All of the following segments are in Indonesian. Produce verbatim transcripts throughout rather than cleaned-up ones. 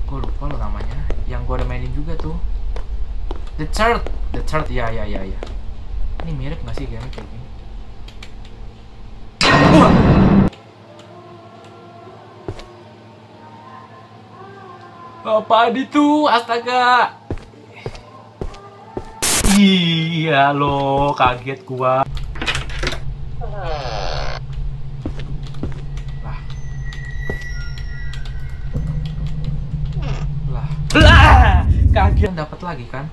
Gue lupa lo namanya. Yang gue udah mainin juga tuh. The Third, The Third, ya ya ya ya. Ini mirip nggak sih game kayak gini? Apaan itu? Astaga. Iya lo, kaget gua. Lah. Lah. Lah. Kaget dapat lagi kan?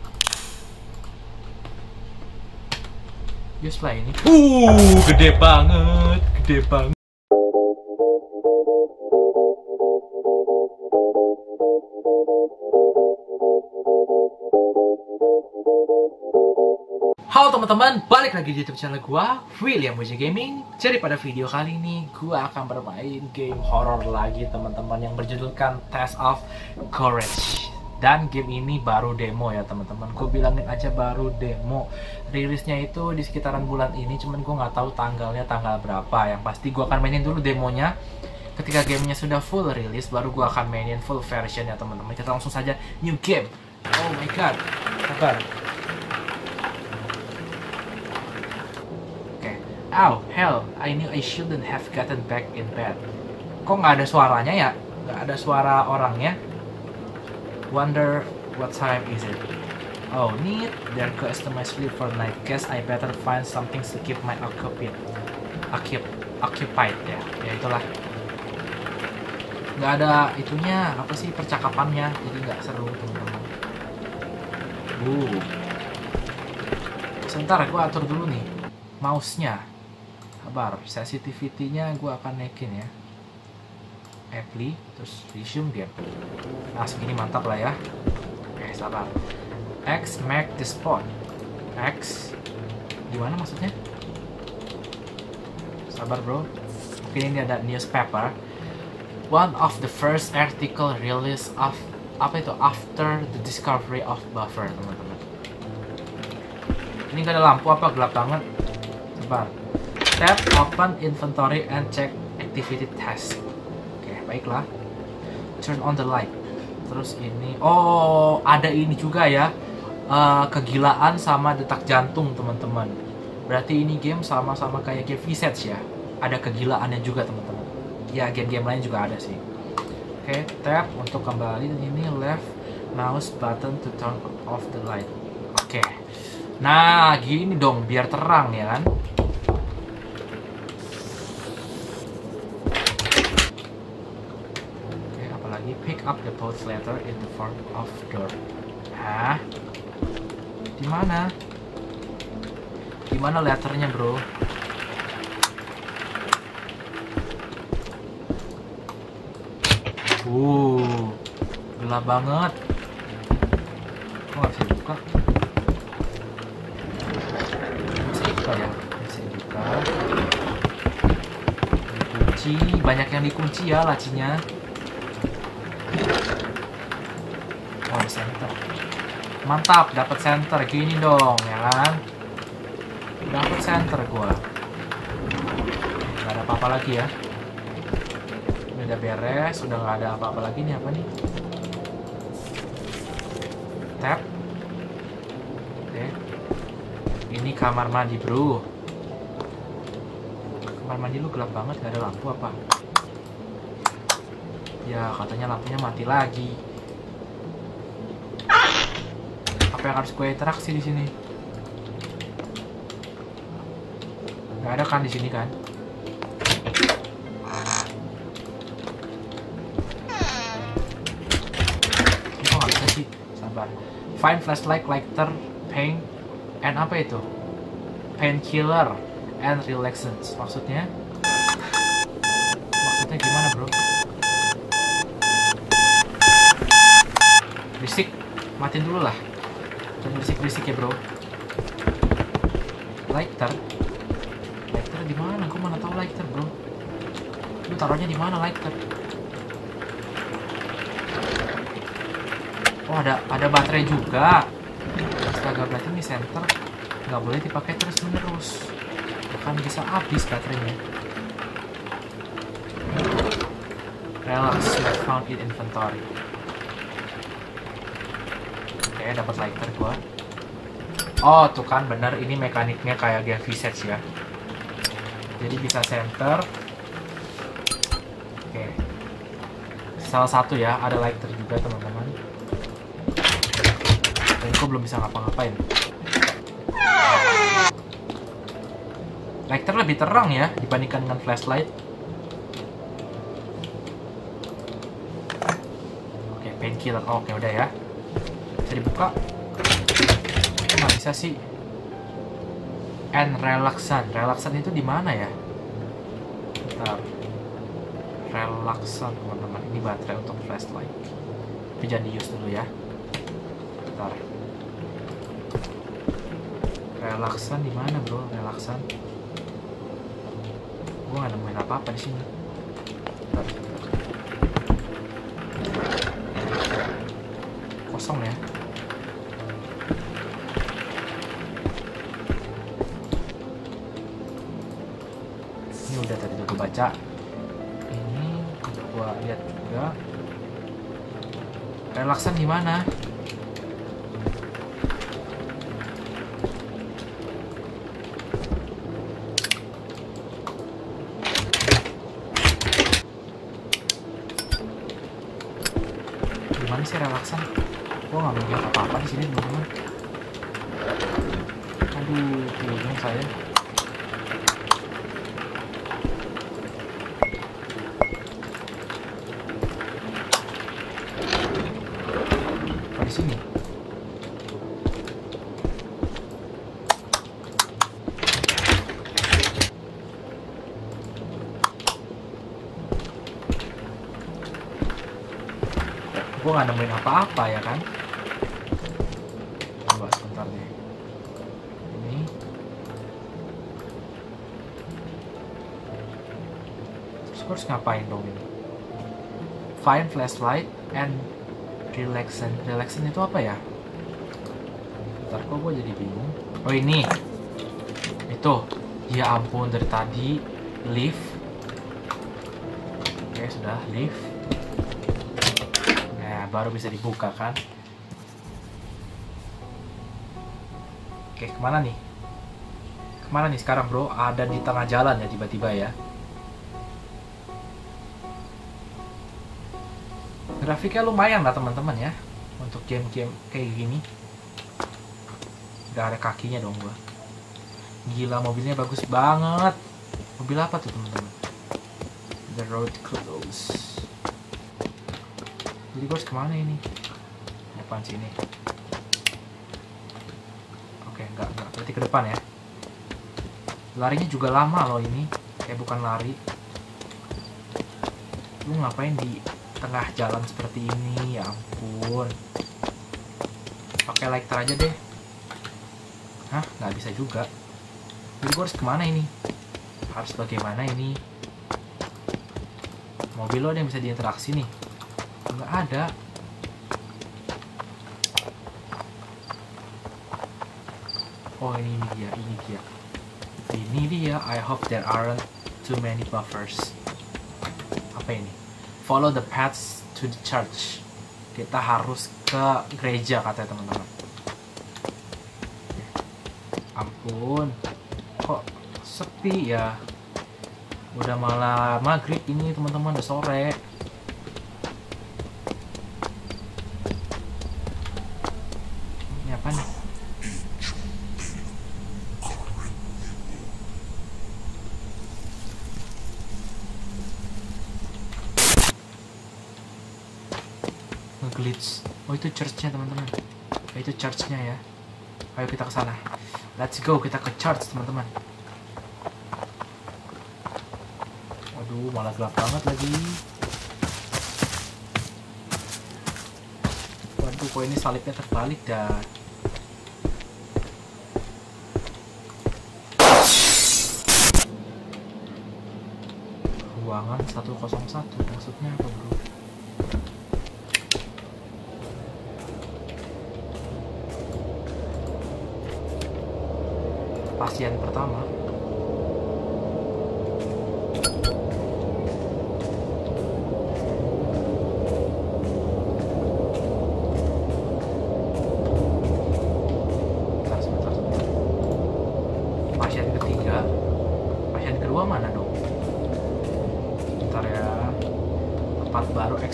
Just lah ini. Uh, gede banget, gede banget. Halo teman-teman, balik lagi di YouTube channel gua, William W J Gaming. Jadi pada video kali ini gua akan bermain game horror lagi teman-teman yang berjudulkan Test of Courage. Dan game ini baru demo ya teman-teman. Gue bilangin aja baru demo. Rilisnya itu di sekitaran bulan ini, cuman gue nggak tahu tanggalnya tanggal berapa. Yang pasti gue akan mainin dulu demonya. Ketika gamenya sudah full rilis, baru gue akan mainin full version ya teman-teman. Kita langsung saja new game. Oh my god, sabar. Oke, okay. Oh hell, I knew I shouldn't have gotten back in bed. Kok nggak ada suaranya ya? Nggak ada suara orangnya. Wonder what time is it? Oh, neat. There goes to my sleep for night. Guess I better find something to keep my occupied. Occup, occupied ya. Ya itulah. Nggak ada itunya, apa sih percakapannya. Jadi nggak seru teman-teman. Uh. Sebentar, gue atur dulu nih. Mouse-nya. Sabar. Sensitivity-nya gue akan naikin ya. Apply, terus resume game. Nah segini mantap lah ya. Oke sabar. X make the spot. X gimana maksudnya? Sabar bro. Mungkin ini ada newspaper. One of the first article release of apa itu after the discovery of buffer teman-teman. Ini gak ada lampu apa gelap banget. Sabar. Tap open inventory and check activity test. Baiklah, turn on the light. Terus ini, oh ada ini juga ya, uh, kegilaan sama detak jantung teman-teman. Berarti ini game sama-sama kayak game Visage ya. Ada kegilaannya juga teman-teman. Ya game-game lain juga ada sih. Oke, okay, tap untuk kembali dan ini left mouse button to turn off the light. Oke, okay. Nah gini dong biar terang ya kan. Pick up the post letter in the form of door. Hah? Di mana? Di mana letternya, bro? Uh, gelap banget. Kok nggak bisa buka? Bisa buka ya? Bisa buka. Dikunci, banyak yang dikunci ya lacinya. Oh, center. Mantap, dapat center gini dong, ya kan? Dapat center gua. Gak ada apa-apa lagi ya. Ini udah beres, sudah nggak ada apa-apa lagi nih. Apa nih? Tap. Oke. Ini kamar mandi, bro. Kamar mandi lu gelap banget, gak ada lampu apa? Ya, katanya lampunya mati lagi. Apa yang harus gue interaksi di sini? Gak ada kan di sini kan? Ini kok nggak bisa sih? Sabar. Find flashlight, lighter, paint, and apa itu? Painkiller and relaxants. Maksudnya? Maksudnya gimana, bro? Berisik, matiin dulu lah. Jangan berisik-berisik ya bro. Lighter, lighter di mana? Gue mana tahu lighter bro. Lu taruhnya di mana lighter? Oh ada ada baterai juga. Astaga, berarti ini center nggak boleh dipakai terus menerus. Akan bisa habis baterainya. Relax, not found in inventory. Oke, dapat lighter gua. Oh, tuh kan bener, ini mekaniknya kayak game V-Sets ya. Jadi bisa center. Oke. Salah satu ya, ada lighter juga teman-teman. Dan gua belum bisa ngapa-ngapain. Lighter lebih terang ya dibandingkan dengan flashlight. Oke, painkiller. Oh, oke, udah ya. Bisa dibuka. Nggak bisa sih. And relaxan. Relaxan itu di mana ya? Bentar. Relaxan, teman-teman. Ini baterai untuk flashlight. Tapi jangan di use dulu ya. Bentar. Relaxan di mana, bro? Relaxan. Gue nggak nemuin apa-apa di sini. Bentar. Kosong ya. Ini udah tadi gue baca. Ini gue lihat juga. Relaksan di mana? Gimana sih relaksan? Gue nggak melihat apa-apa di sini, teman-teman. Aduh, bingung saya. Apa di sini? Gue nggak nemuin apa-apa ya kan? Coba sebentar deh. Ini. Terus gue harus ngapain dong ini? Find flashlight and relaxan. Relaxan itu apa ya? Bentar, kok gue jadi bingung. Oh ini. Itu. Ya ampun, dari tadi. Leave. Oke, sudah. Leave. Baru bisa dibuka kan. Oke, kemana nih? Kemana nih sekarang, bro? Ada di tengah jalan ya tiba-tiba ya. Grafiknya lumayan lah teman-teman ya untuk game-game kayak gini. Udah ada kakinya dong gua. Gila, mobilnya bagus banget. Mobil apa tuh teman-teman? The road close. Jadi gue harus kemana ini? Depan sini. Oke, enggak, enggak. Berarti ke depan ya. Larinya juga lama loh ini. Kayak bukan lari. Lu ngapain di tengah jalan seperti ini? Ya ampun. Pakai lighter aja deh. Hah? Nggak bisa juga. Jadi gue harus kemana ini? Harus bagaimana ini? Mobil lo ada yang bisa diinteraksi nih? Nggak ada. Oh ini, ini dia, ini dia. Ini dia. I hope there aren't too many buffers. Apa ini? Follow the paths to the church. Kita harus ke gereja katanya teman-teman. Ampun. Kok sepi ya? Udah malah maghrib ini teman-teman, udah sore. Glitch. Oh itu churchnya teman-teman. Oh, itu churchnya ya. Ayo kita ke sana. Let's go, kita ke church teman-teman. Waduh, malah gelap banget lagi. Waduh, kok ini salibnya terbalik dah. Ruangan seratus satu maksudnya apa, bro? Pasien pertama.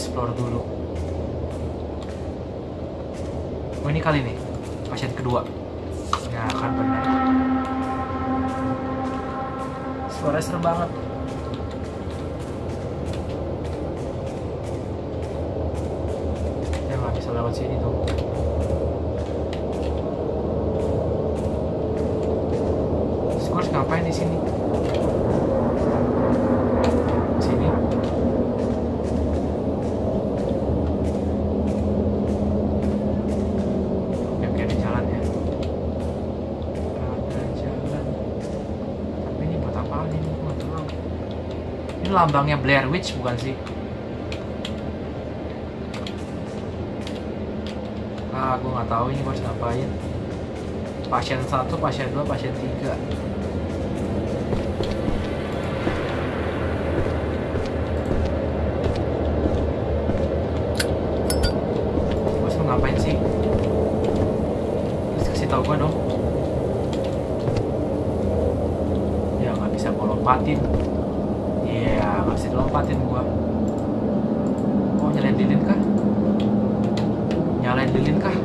explore dulu. Oh ini kali nih pasien kedua. Ya kan benar. Suara serem banget. Ya nggak bisa lewat sini tuh. Terus gue harus ngapain di sini? Sini. Oke oke ada jalan ya. Ada jalan. Tapi ini buat apaan ini? Gue nggak tahu. Ini lambangnya Blair Witch bukan sih? Ah, gue nggak tahu ini gue harus ngapain. Pasien satu, pasien dua, pasien tiga. Gue harus ngapain sih? Terus kasih tahu gue dong. Ya nggak bisa gue lompatin. Iya, yeah, nggak bisa dilompatin gue. Oh nyalain lilin kah? Nyalain lilin kah?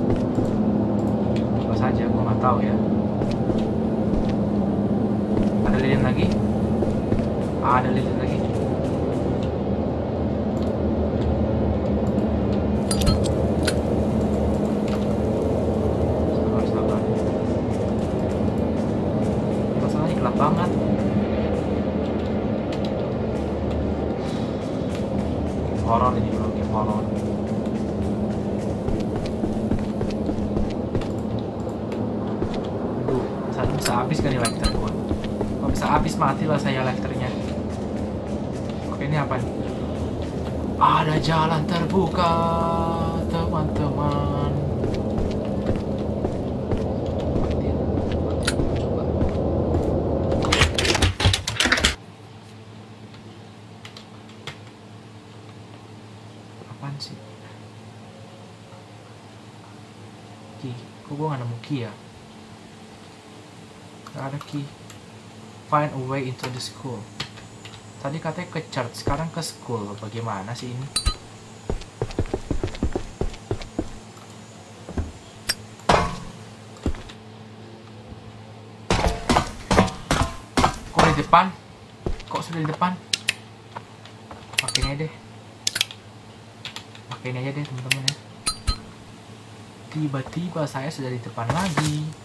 Coba saja, gue nggak tahu ya. Ada lilin lagi? Ada lilin lagi. Sabar, sabar. Masalahnya gelap banget. Horor ini bro, game horor. Bisa habis kan lighter gue. Kalau bisa habis mati lah saya lighternya. Oke ini apa nih? Ada jalan terbuka teman-teman. Coba. Apaan sih? Ki, kok gue gak nemu ki ya? Gak ada key. Find a way into the school. Tadi katanya ke church, sekarang ke school. Bagaimana sih ini? Kok di depan? Kok sudah di depan? Pakai ini aja deh. Pakai ini aja deh teman-teman ya. Tiba-tiba saya sudah di depan lagi.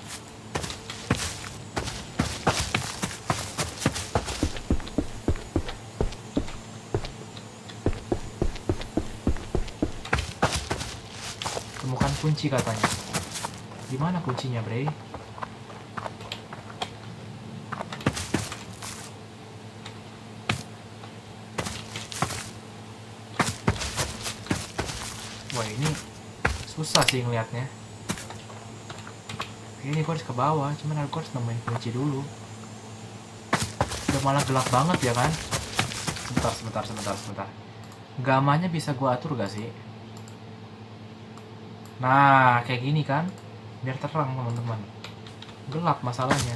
Temukan kunci katanya. Gimana kuncinya, Bre? Wah, ini susah sih ngeliatnya. Ini gue harus ke bawah, cuman aku harus nemuin kunci dulu. Udah malah gelap banget ya kan? Sebentar, sebentar, sebentar, sebentar. Gamanya bisa gue atur gak sih? Nah, kayak gini kan, biar terang teman-teman. Gelap masalahnya.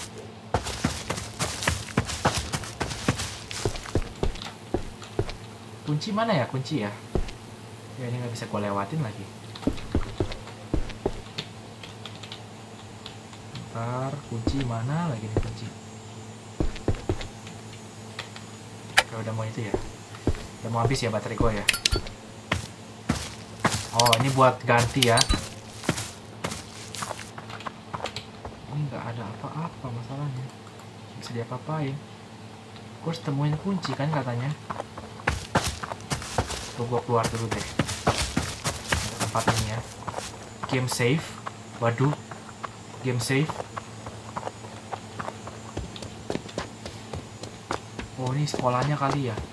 Kunci mana ya? Kunci ya? Ya ini nggak bisa gue lewatin lagi. Ntar kunci mana lagi nih kunci? Oke, udah mau itu ya? Udah mau habis ya baterai gue ya? Oh, ini buat ganti ya. Ini nggak ada apa-apa masalahnya. Bisa diapa-apain. Gue harus temuin kunci kan katanya. Tuh, gue keluar dulu deh. Tempat ini ya. Game save. Waduh. Game save. Oh, ini sekolahnya kali ya.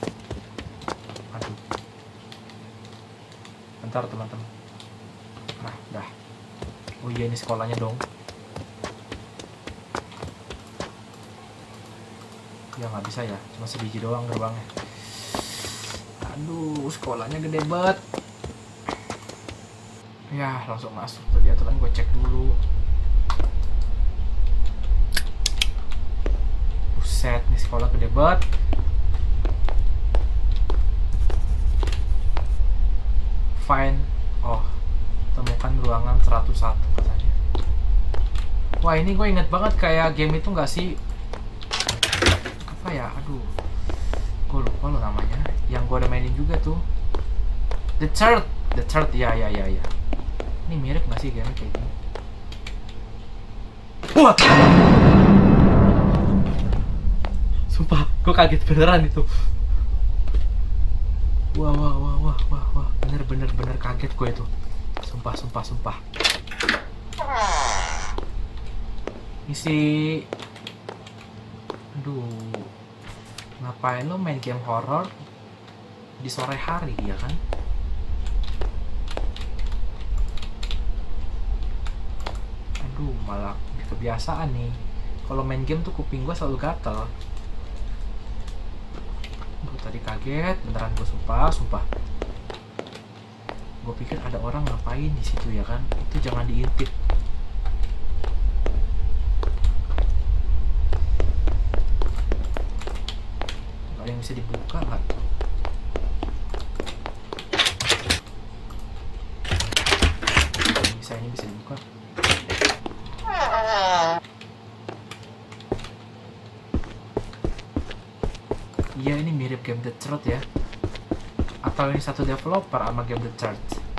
Bentar teman-teman. Nah, dah. Oh iya ini sekolahnya dong. Ya nggak bisa ya, cuma sebiji doang gerbangnya. Aduh, sekolahnya gede banget. Ya langsung masuk. Tadi aturan gue cek dulu. Buset, nih sekolah gede banget. Find, oh, temukan ruangan seratus satu katanya. Wah, ini gue inget banget kayak game itu nggak sih? Apa ya? Aduh, gue lupa lo namanya. Yang gue udah mainin juga tuh. The Third, The Third, ya ya ya ya. Ini mirip nggak sih game kayak gini? Wah, sumpah, gue kaget beneran itu. Wah wah wah wah wah wah, bener bener bener kaget gue itu. Sumpah sumpah sumpah. Ini si, aduh, ngapain lo main game horror di sore hari ya kan? Aduh, malah kebiasaan nih. Kalau main game tuh kuping gue selalu gatel. Gue tadi kaget, beneran gue sumpah, sumpah. Gue pikir ada orang ngapain di situ ya kan? Itu jangan diintip. Gak ada yang bisa dibuka nggak? Bisa, ini bisa dibuka. Iya, ini mirip game The Third ya. Atau ini satu developer sama game The Third.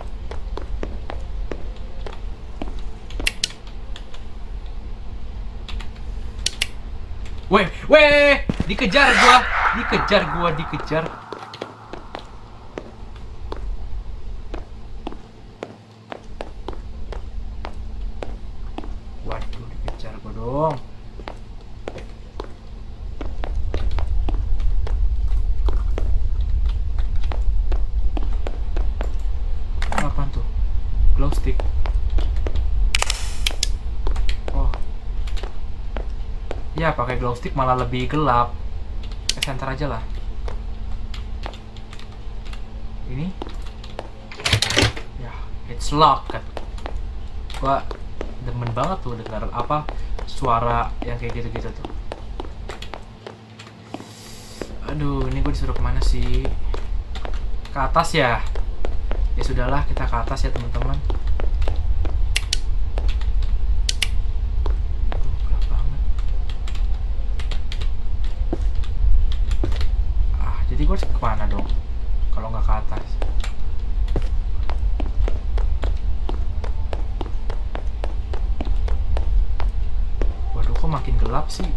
Weh, weh, dikejar gua, dikejar gua, dikejar. Waduh, dikejar gua dong. Apaan tuh? Glow stick. Oh. Ya, pakai glow stick malah lebih gelap. Center aja lah. Ini. Ya, it's locked. Gua demen banget tuh dengar apa suara yang kayak gitu-gitu tuh. Aduh, ini gue disuruh kemana sih? Ke atas ya? Ya sudahlah, kita ke atas ya teman-teman. Aduh, gelap banget. Ah, jadi gue harus kemana dong? Kalau nggak ke atas. Waduh, kok makin gelap sih?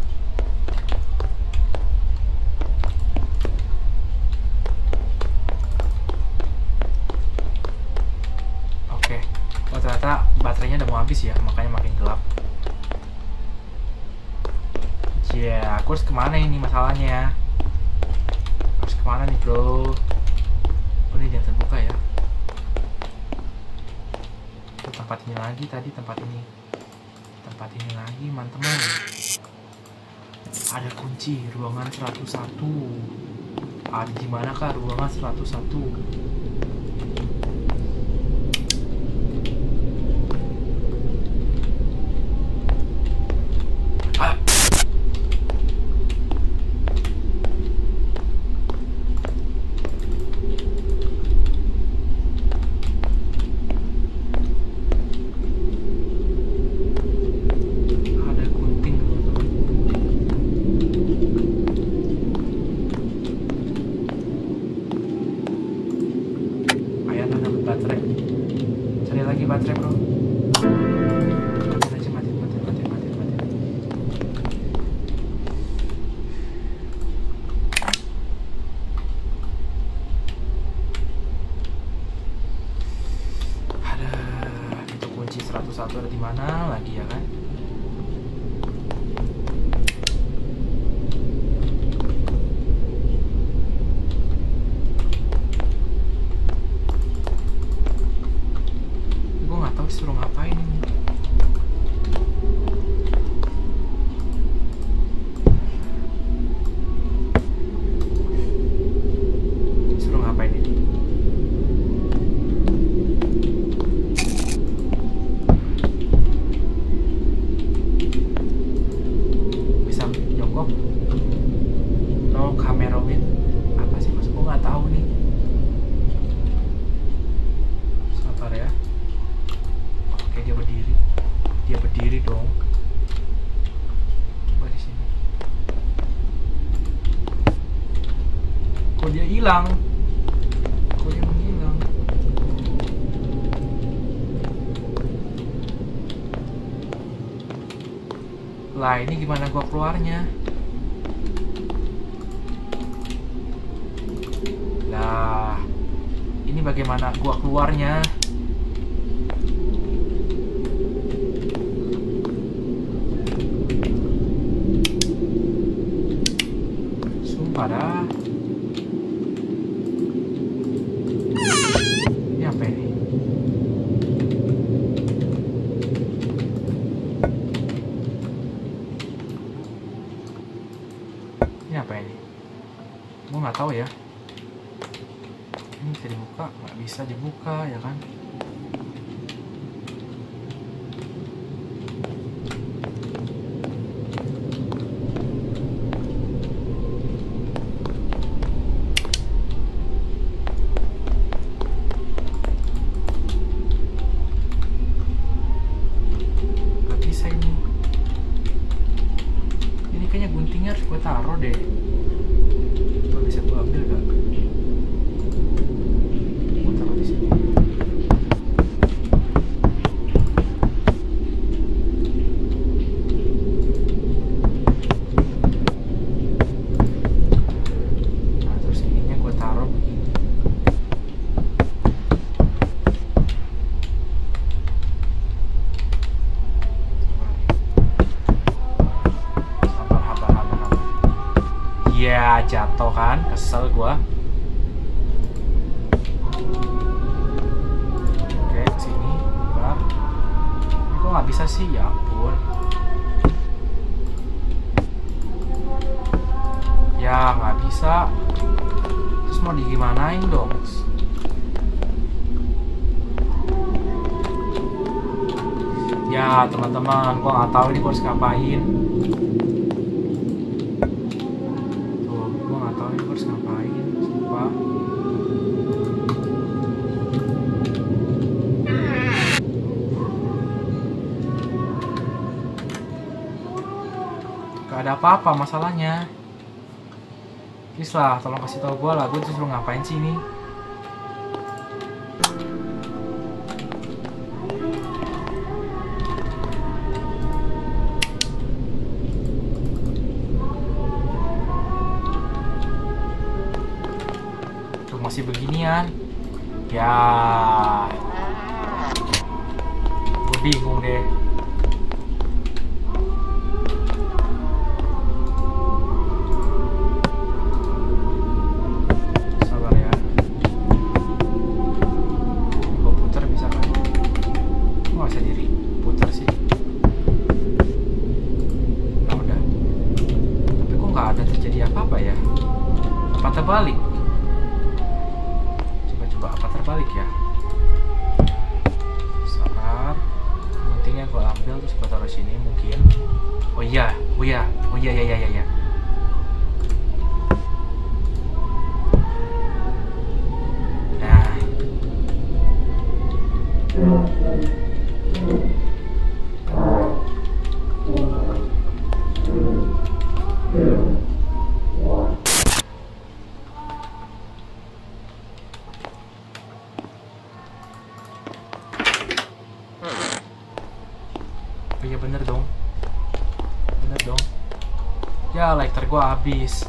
Ternyata baterainya udah mau habis ya, makanya makin gelap. Ya, yeah, aku harus kemana ini masalahnya? Harus kemana nih bro? Oh, ini yang terbuka ya. Oh, tempat ini lagi tadi, tempat ini. Tempat ini lagi, teman-teman. Ada kunci ruangan seratus satu. Ada di mana kah ruangan seratus satu? satu ada di mana lagi ya kan? Gue nggak tahu disuruh ngapain ini. Disuruh ngapain ini? menghilang? Kok dia menghilang? Lah ini gimana gua keluarnya? Lah ini bagaimana gua keluarnya? Sumpah dah. Ini apa ini? Ini apa ini? Gua nggak tahu ya. Ini bisa dibuka? Nggak bisa dibuka ya kan? Nggak bisa ini. Ini kayaknya guntingnya harus gue taruh deh. Coba bisa gue ambil gak? Gue taruh di sini. Nah terus ininya gue taruh begini. Sabar, sabar, sabar, sabar. Ya jatuh kan, kesel gua. Oke kesini, sabar. Ini kok nggak bisa sih, ya ampun. Ya nggak bisa. Terus mau digimanain dong? Ya teman-teman, gua nggak tahu ini gua harus ngapain. Tuh, gua nggak tahu ini gua harus ngapain, sumpah. Gak ada apa-apa masalahnya. Please lah, tolong kasih tau gua lah, gua disuruh ngapain sih ini? Masih beginian ya, gue bingung deh. Sabar ya, gue putar bisa kan? Gue gak bisa diri putar sih. Nah udah, tapi kok nggak ada terjadi apa-apa ya? Apa terbalik? Apa terbalik ya? Sabar, guntingnya gue ambil terus gue taruh sini mungkin. Oh iya, oh iya, oh iya, iya, iya, iya. Nah, oh iya bener dong, bener dong. Ya lighter gua habis.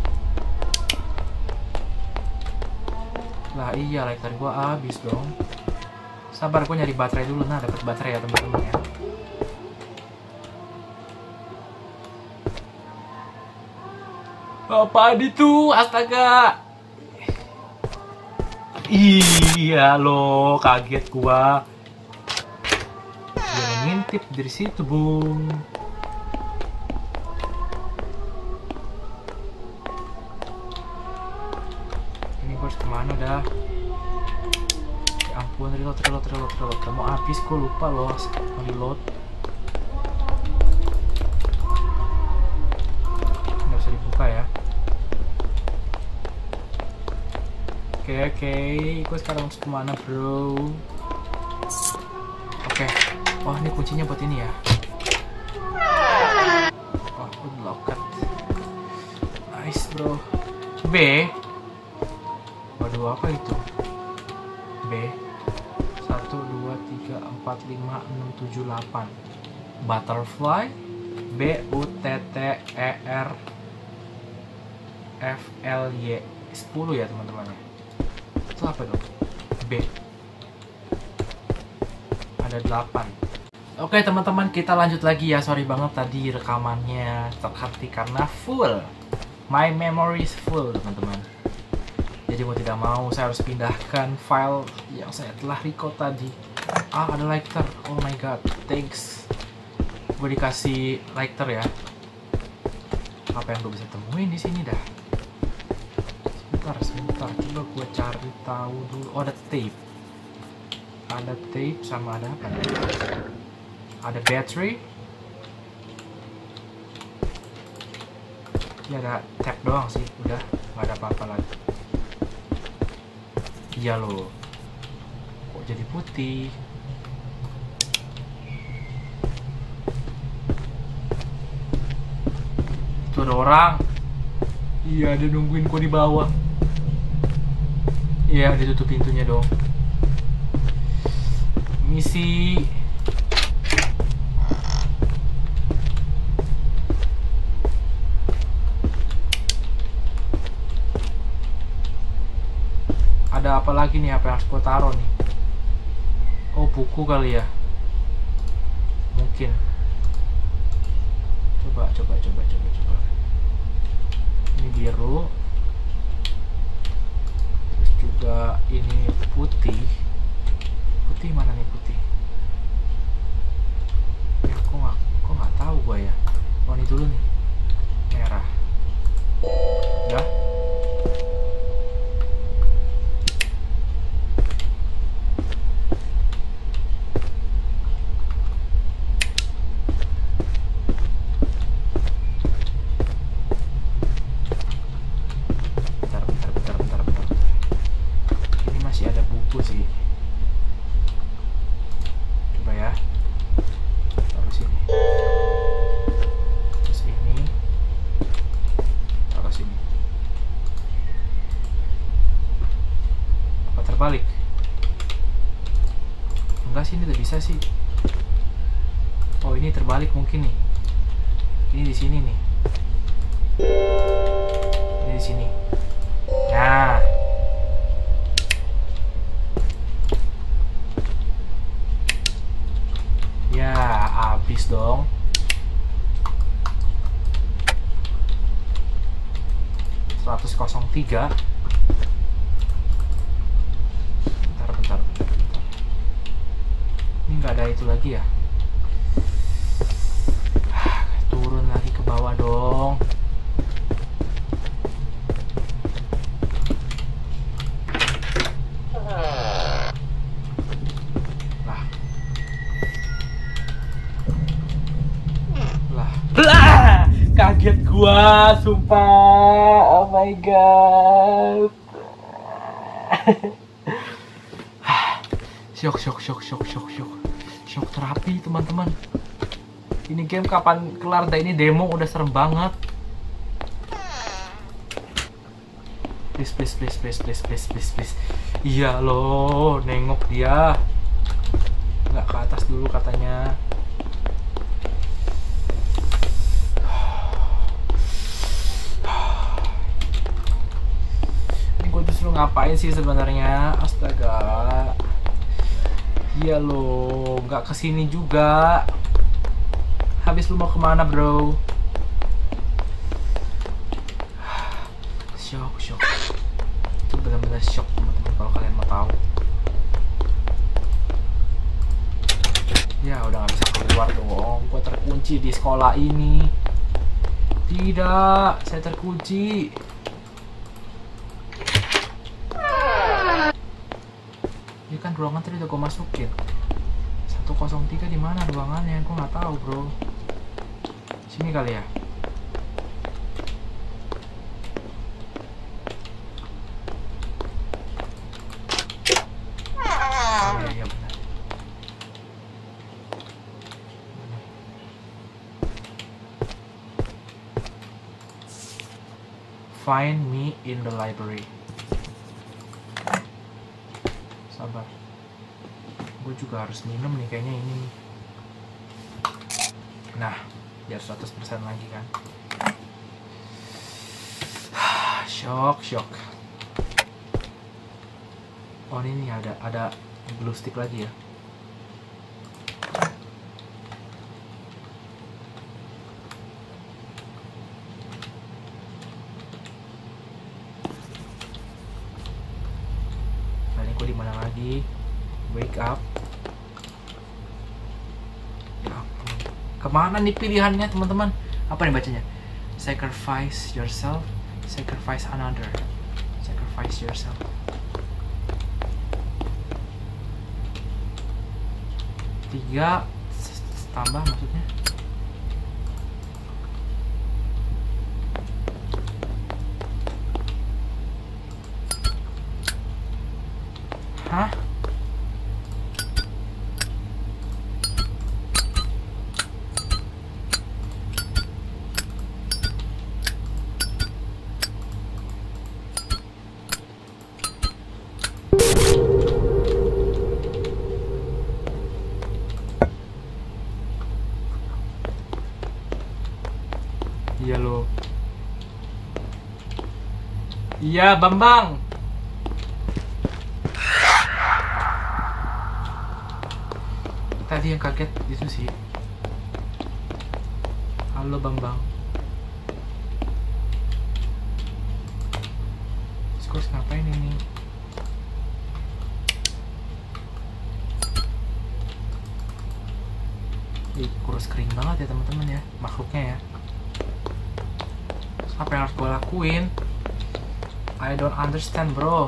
Lah iya lighter gua habis dong. Sabar, gua nyari baterai dulu. Nah dapat baterai ya teman-teman ya. Apaan itu? Astaga. Iya loh, kaget gua. Dia ngintip dari situ, Bung. Ini gua harus kemana dah? Ya ampun, reload, reload, reload, reload. Udah mau habis, gua lupa loh mau reload. Nggak bisa dibuka ya. Oke, oke. Gua sekarang harus kemana, bro? Oke. Oh, ini kuncinya buat ini ya. Oh, unlocked. Nice, bro. B. Waduh, apa itu? B satu dua tiga empat lima enam tujuh delapan. Butterfly. B U T T E R F L Y. Sepuluh ya teman-teman. Itu apa dong? B. Ada delapan. Oke teman-teman, kita lanjut lagi ya. Sorry banget tadi rekamannya terhenti karena full. My memory is full teman-teman. Jadi mau tidak mau saya harus pindahkan file yang saya telah record tadi. Ah, ada lighter. Oh my god, thanks. Gue dikasih lighter ya. Apa yang gue bisa temuin di sini dah? Sebentar, sebentar. Coba gue cari tahu dulu. Oh, ada tape. Ada tape sama ada apa? Ada battery. Ya ada tab doang sih. Udah, nggak ada apa-apa lagi. Iya loh, kok jadi putih? Itu ada orang. Iya, dia nungguin kok di bawah. Iya, ditutup pintunya dong. Misi. Ada apa lagi nih, apa yang harus gue taruh nih? Oh, buku kali ya? Mungkin. Coba, coba, coba, coba, coba. Ini biru. Terus juga ini putih. Putih mana nih putih? Ya, kok nggak, kok nggak tahu gue ya? Oh, ini dulu nih. Merah. Udah. Balik. Enggak sih, ini udah bisa sih. Oh, ini terbalik mungkin nih. Ini di sini nih. Ini di sini. Nah. Ya, habis dong. seratus tiga. Nggak ada itu lagi ya. Turun lagi ke bawah dong. Lah. Lah. Lah. Kaget gua, sumpah. Oh my god. Syok, syok, syok, syok, syok, syok. Shock terapi teman-teman. Ini game kapan kelar dah? Ini demo udah serem banget. Please, please, please, please, please, please, please, please. Iya loh, nengok dia. Nggak ke atas dulu katanya. Ini gue disuruh ngapain sih sebenarnya? Astaga. Iya loh, nggak kesini juga. Habis lu mau kemana bro? Shock, shock. Itu benar-benar shock teman-teman kalau kalian mau tahu. Ya udah nggak bisa keluar dong. Gue terkunci di sekolah ini. Tidak, saya terkunci. Ini kan ruangan tadi udah gue masukin. seratus tiga di mana ruangannya? Gue nggak tahu bro. Sini kali ya. Oh iya, iya benar. Find me in the library. sabar. Gue juga harus minum nih kayaknya ini. Nah, biar seratus persen lagi kan. Shock, shock. Oh ini nih ada ada glue stick lagi ya. Nah ini gue di mana lagi? Wake up. Ya ampun. Kemana nih pilihannya teman-teman? Apa nih bacanya? Sacrifice yourself, sacrifice another, sacrifice yourself. Tiga tambah maksudnya. Hah? Iya lo. Iya Bambang. Tadi yang kaget itu sih. Halo Bambang. Terus ngapain ini? Ih, kurus kering banget ya teman-teman ya makhluknya ya. Apa yang harus gue lakuin? I don't understand bro.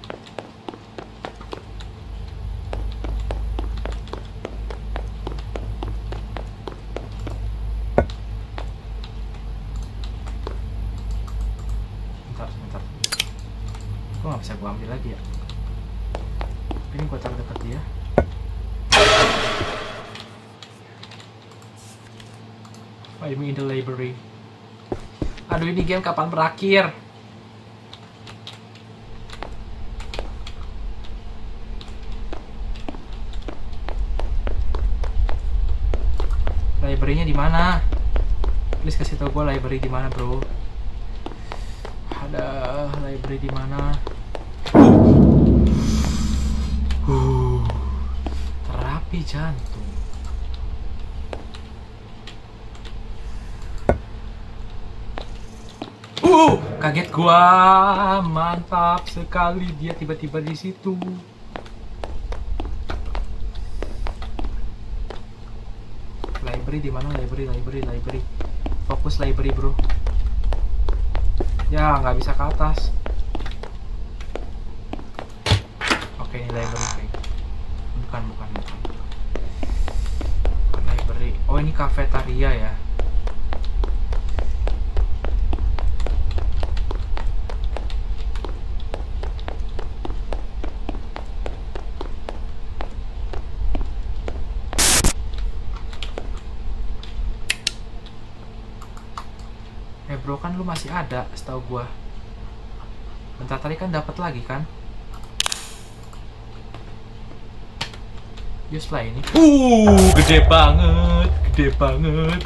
Bentar, bentar. Kok gak bisa gue ambil lagi ya? Ini gue taruh dekat dia. Find me in the library. Aduh ini game kapan berakhir? Library-nya di mana? Please kasih tau gue library di mana, bro. Ada library di mana? Uh, terapi jantung. Uh, kaget gua, mantap sekali dia tiba-tiba di situ. Library di mana? Library, library, library. Fokus library bro. Ya nggak bisa ke atas. Oke ini library. Bukan, bukan, bukan. Bukan library. Oh ini kafetaria ya. Eh bro kan lu masih ada setahu gua. Bentar tadi kan dapat lagi kan? Just lah ini. Uh, gede banget, gede banget.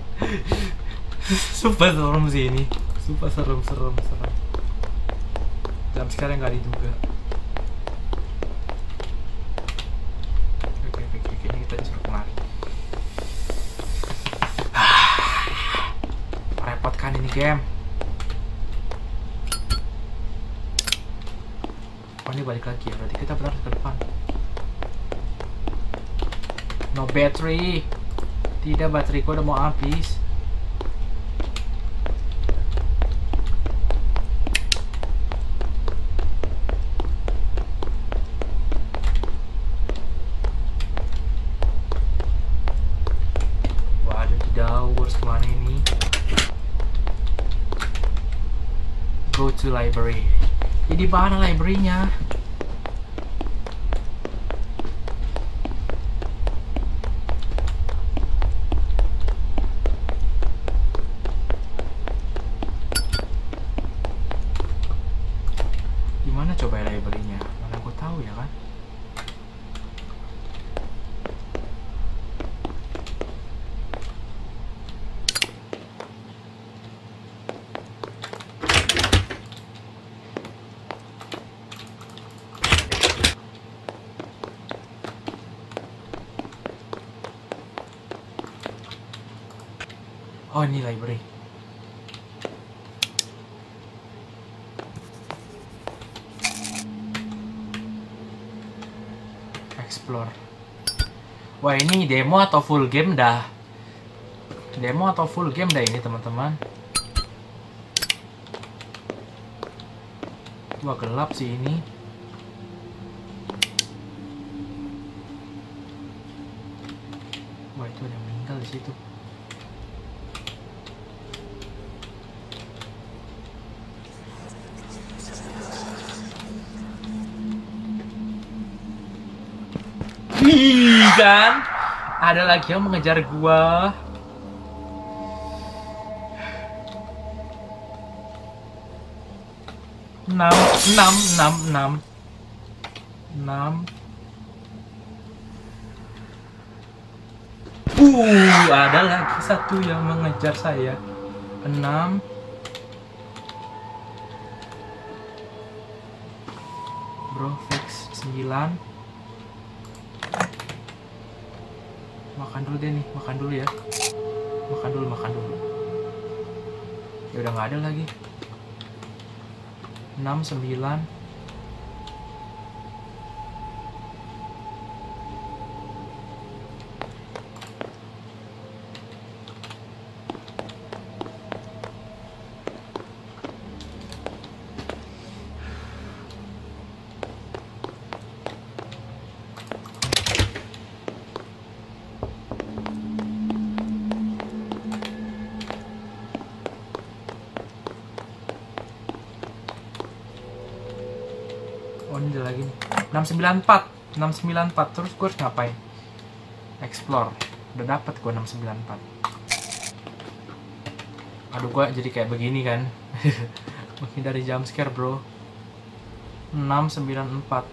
Sumpah serem sih ini. Sumpah serem, serem, serem. Jam sekarang nggak diduga. Oke, oke, oke, ini kita disuruh kemari. Repotkan ini game. Oh ini balik lagi ya, berarti kita benar ke depan. No battery. Tidak, bateriku udah mau habis. Waduh, tidak, harus kemana ini? Go to library. Jadi mana library-nya? Gimana coba library-nya? Mana gue tahu ya kan? Oh, ini library. Explore. Wah, ini demo atau full game dah? Demo atau full game dah ini, teman-teman. Wah, gelap sih ini. Wah, itu ada yang meninggal di situ. Ih, kan? Ada lagi yang mengejar gua. Enam, enam, enam, enam, enam. Uh, ada lagi satu yang mengejar saya. Enam. Bro, fix sembilan. Makan dulu deh nih, makan dulu ya. Makan dulu, makan dulu. Ya udah nggak ada lagi. Enam, sembilan. Oh, ini ada lagi nih. enam sembilan empat. enam sembilan empat. Terus gue harus ngapain? Explore. Udah dapat gue enam sembilan empat. Aduh, gue jadi kayak begini kan. Menghindari jump scare, bro. enam sembilan empat.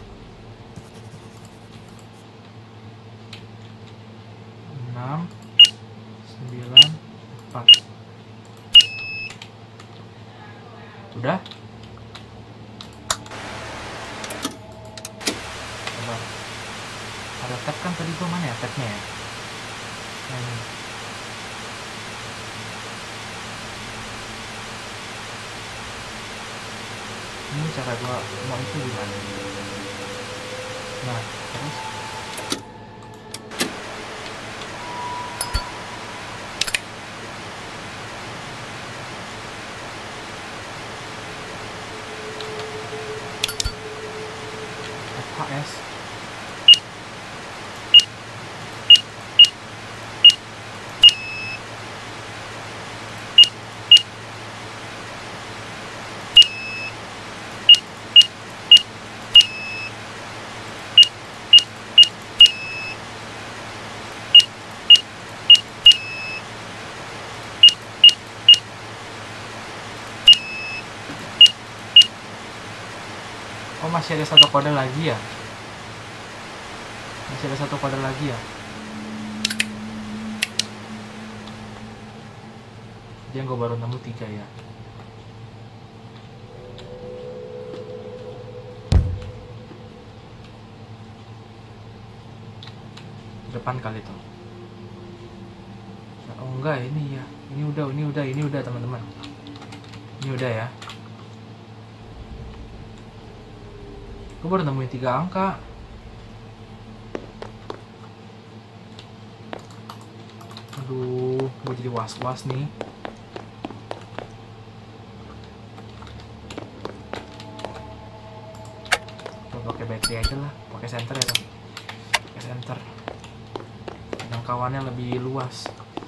enam sembilan empat. Udah? Ada tab kan tadi gua, mana ya tabnya ya? Nah, ini. Ini cara gua mau itu gimana? Nah, terus F H S. Oh, masih ada satu kode lagi ya? Masih ada satu kode lagi ya? Dia gue baru nemu tiga ya. Depan kali tuh. Oh enggak, ini ya. Ini udah, ini udah, ini udah teman-teman. Ini udah ya. Gue baru nemuin tiga angka. Aduh, gue jadi was-was nih. Gue pakai battery aja lah, pakai center ya teman. Pakai center. Jangkauannya lebih luas.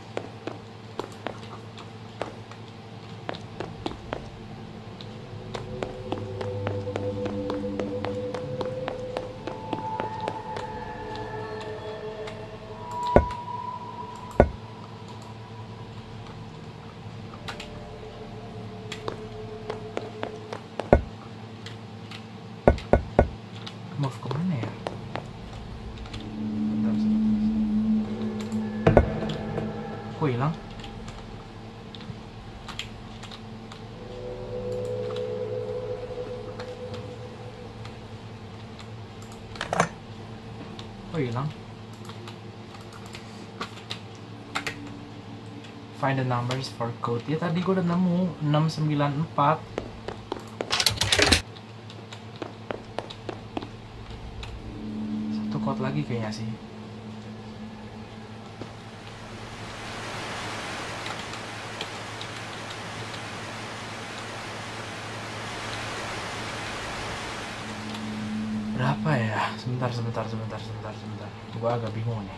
Move kemana ya? Bentar, kok hilang? Kok hilang? Find the numbers for code. Ya tadi gue udah nemu enam sembilan empat. Satu code lagi kayaknya sih. Berapa ya? Sebentar, sebentar, sebentar, sebentar, sebentar. Gue agak bingung nih.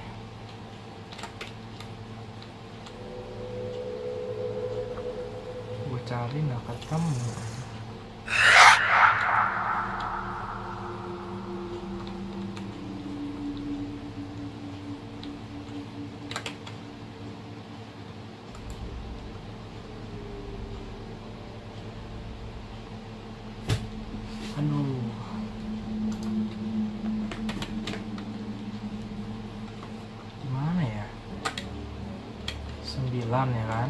Gue cari nggak ketemu. Aduh. Gimana ya? sembilan ya kan?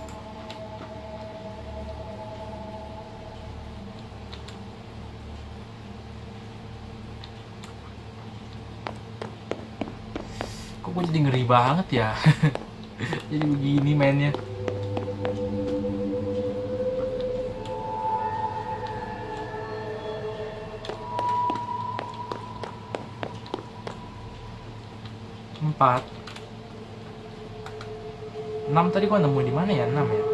Kok gue jadi ngeri banget ya? Jadi begini mainnya. Empat, enam tadi gua nemu di mana ya? Enam ya.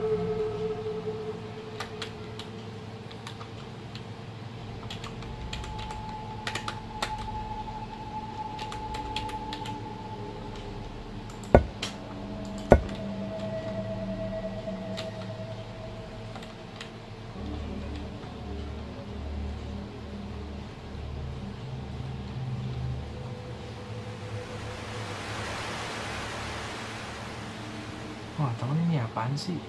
Wah, temen ini apaan sih?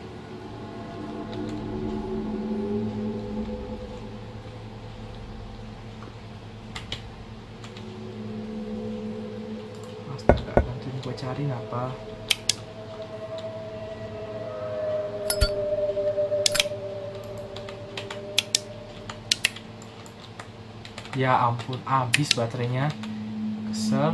Astaga, bantuin gue cari apa? Ya ampun, habis baterainya. Kesel.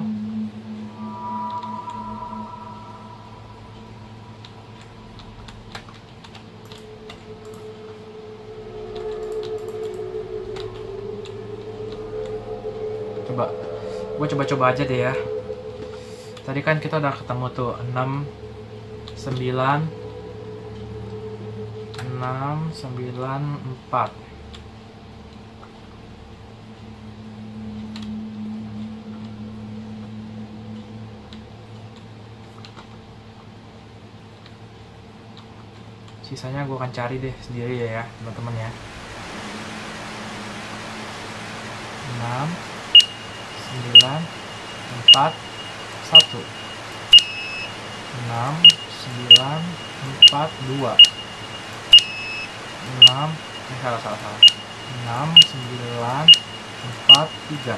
Coba, gue coba-coba aja deh ya. Tadi kan kita udah ketemu tuh enam, sembilan, enam, sembilan, empat. Sisanya gue akan cari deh sendiri ya, teman-teman ya. enam, sembilan, empat, satu, enam, sembilan, empat, dua, enam, eh salah salah salah, enam, sembilan, empat, tiga,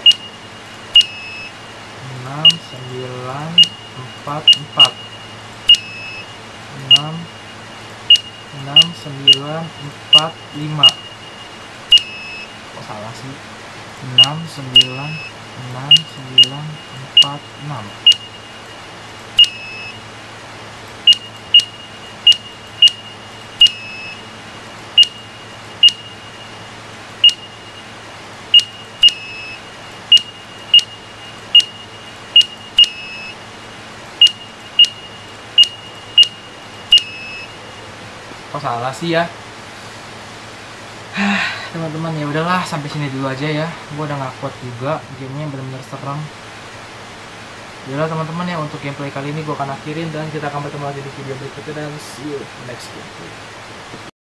enam, sembilan, empat, empat, enam, enam, sembilan, empat, lima. Kok salah sih? enam, sembilan, enam, sembilan, empat, enam. Kok salah sih ya? Teman-teman, ya udahlah, sampai sini dulu aja ya. Gue udah gak kuat juga, gamenya benar-benar serem. Yaudah teman-teman ya, untuk gameplay kali ini gue akan akhirin dan kita akan bertemu lagi di video berikutnya, dan see you next gameplay.